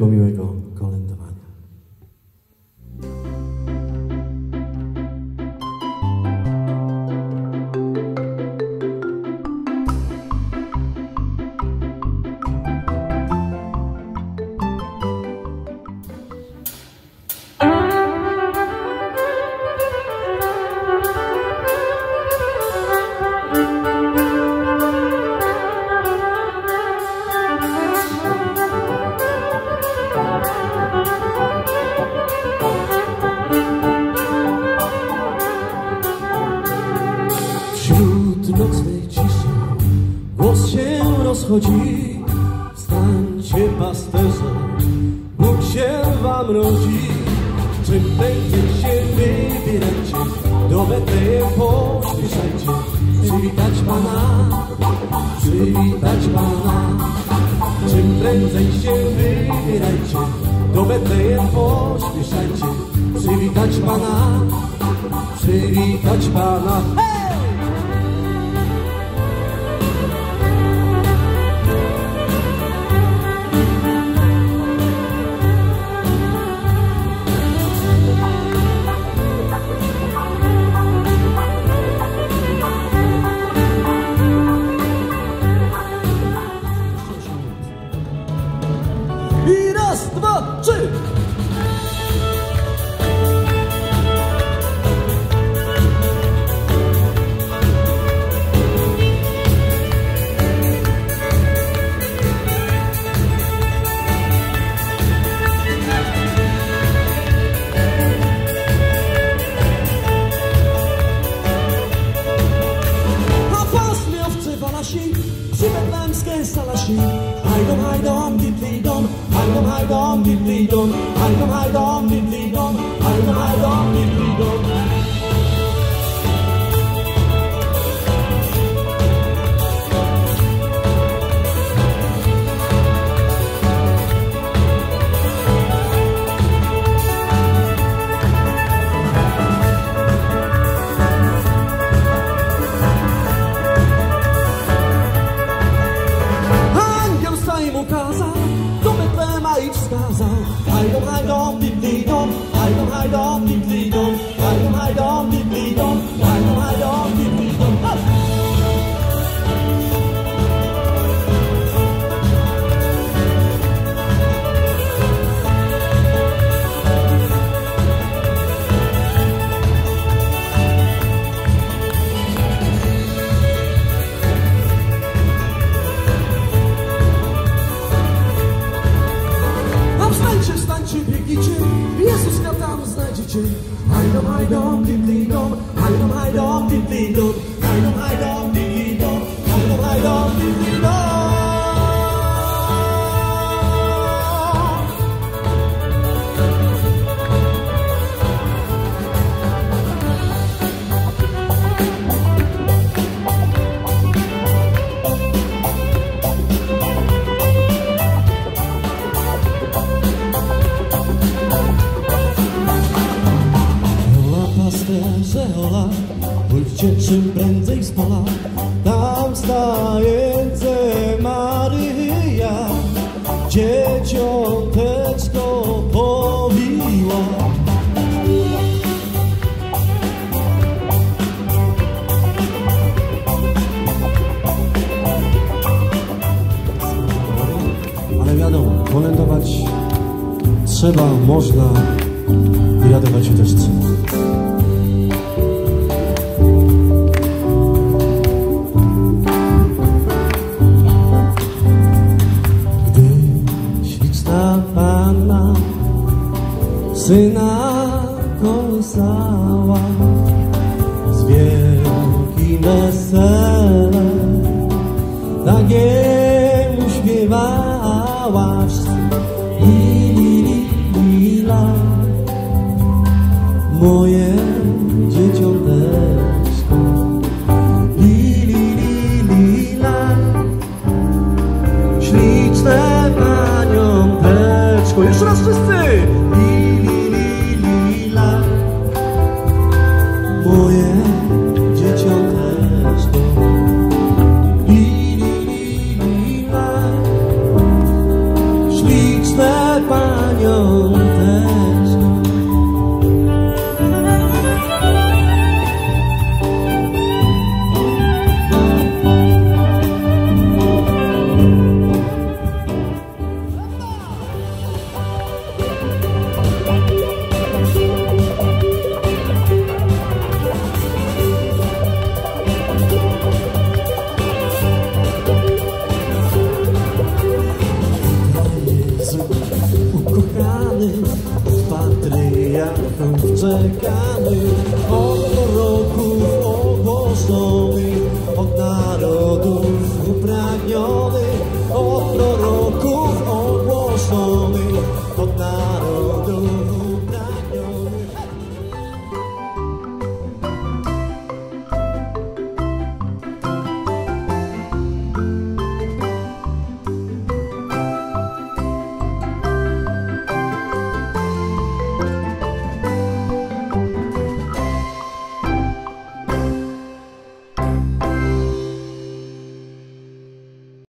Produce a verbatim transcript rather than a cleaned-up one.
do miłego kolędowania. Wśród nocnej ciszy głos się rozchodzi. Wstańcie, pasterze, Bóg się wam rodzi. Czym prędzej się wybierajcie, do Betlejem pośpieszajcie. Przywitać Pana, przywitać Pana. Czym prędzej się wybierajcie, do Betlejem pośpieszajcie. Przywitać Pana, przywitać Pana. I raz, dwa, trzy! A pasmy owce walasi, przy betlemskie salasi. Hajdom, hajdom, diddly-dom, hajdom, hajdom, diddly-dom, hajdom, hajdom, diddly-dom, hajdom, hajdom, diddly-dom. Ukazał, do Betlema i wskazał. Hajdom, hajdom, diddly-dom, hajdom, hajdom, diddly-dom, hajdom, hajdom, diddly-dom, hajdom, hajdom, diddly-dom. Wstańcie, wstańcie, biegnijcie, Jezuska tam znajdziecie. Hajdom, hajdom, diddly-dom, hajdom, hajdom, diddly-dom, hajdom, hajdom, diddly-dom, hajdom, hajdom, diddly-dom. Pasterze, ola, pójdźcie czym prędzej z pola. Tam stające Maryja dzieciąteczko powiła. Ale wiadomo, kolędować trzeba, można i radować się też trzeba. Panna Syna kołysała z wielkim weselem, tak Jemu śpiewała. Li, li, li, lila, moje dzieciąteczko. Li, li, li, lila, śliczne paniąteczko. Jeszcze raz wszyscy! Li, li, li, lila, moje dzieciąteczko. Li, li, li, lila, śliczne paniąteczko. patriarchów czekamy, od proroków ogłoszonych, od narodów upragnionych.